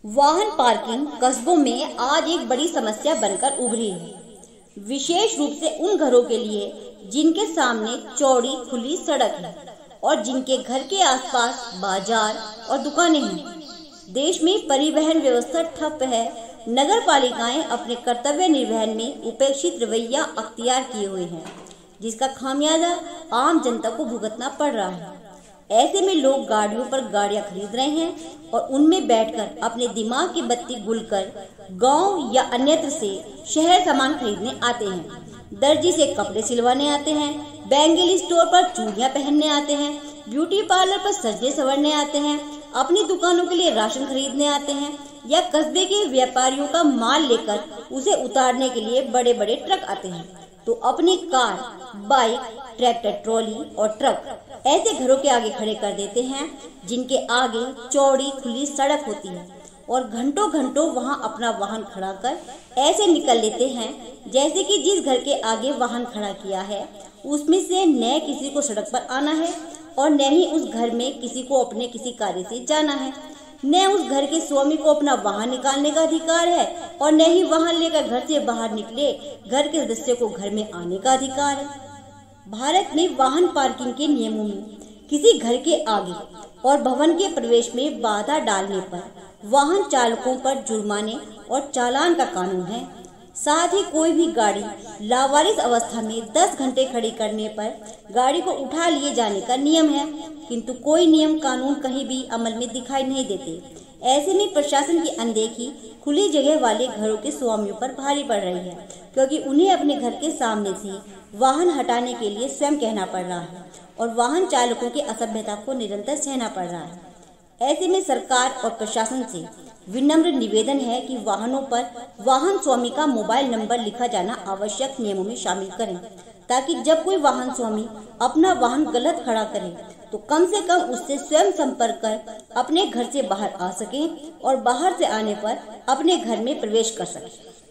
वाहन पार्किंग कस्बों में आज एक बड़ी समस्या बनकर उभरी है, विशेष रूप से उन घरों के लिए जिनके सामने चौड़ी खुली सड़क है और जिनके घर के आसपास बाजार और दुकानें हैं। देश में परिवहन व्यवस्था ठप है। नगर पालिकाएं अपने कर्तव्य निर्वहन में उपेक्षित रवैया अख्तियार किए हुए हैं, जिसका खामियाजा आम जनता को भुगतना पड़ रहा है। ऐसे में लोग गाड़ियों पर गाड़ियां खरीद रहे हैं और उनमें बैठकर अपने दिमाग की बत्ती गुलकर गांव या अन्यत्र से शहर सामान खरीदने आते हैं, दर्जी से कपड़े सिलवाने आते हैं, बैंगल स्टोर पर चूड़ियां पहनने आते हैं, ब्यूटी पार्लर पर सजने संवरने आते हैं, अपनी दुकानों के लिए राशन खरीदने आते हैं या कस्बे के व्यापारियों का माल लेकर उसे उतारने के लिए बड़े बड़े ट्रक आते हैं। तो अपनी कार, बाइक, ट्रैक्टर, ट्रॉली और ट्रक ऐसे घरों के आगे खड़े कर देते हैं जिनके आगे चौड़ी खुली सड़क होती है और घंटों घंटों वहां अपना वाहन खड़ा कर ऐसे निकल लेते हैं जैसे कि जिस घर के आगे वाहन खड़ा किया है उसमें से न किसी को सड़क पर आना है और न ही उस घर में किसी को अपने किसी कार्य से जाना है, न उस घर के स्वामी को अपना वाहन निकालने का अधिकार है और न ही वाहन लेकर घर से बाहर निकले घर के सदस्य को घर में आने का अधिकार है। भारत में वाहन पार्किंग के नियमों में किसी घर के आगे और भवन के प्रवेश में बाधा डालने पर वाहन चालकों पर जुर्माने और चालान का कानून है। साथ ही कोई भी गाड़ी लावारिस अवस्था में 10 घंटे खड़ी करने पर गाड़ी को उठा लिए जाने का नियम है, किंतु कोई नियम कानून कहीं भी अमल में दिखाई नहीं देते। ऐसे में प्रशासन की अनदेखी खुली जगह वाले घरों के स्वामियों पर भारी पड़ रही है, क्योंकि उन्हें अपने घर के सामने से वाहन हटाने के लिए स्वयं कहना पड़ रहा है और वाहन चालकों की असभ्यता को निरंतर सहना पड़ रहा है। ऐसे में सरकार और प्रशासन से विनम्र निवेदन है कि वाहनों पर वाहन स्वामी का मोबाइल नंबर लिखा जाना आवश्यक नियमों में शामिल करें, ताकि जब कोई वाहन स्वामी अपना वाहन गलत खड़ा करे तो कम से कम उससे स्वयं संपर्क कर अपने घर से बाहर आ सके और बाहर से आने पर अपने घर में प्रवेश कर सके।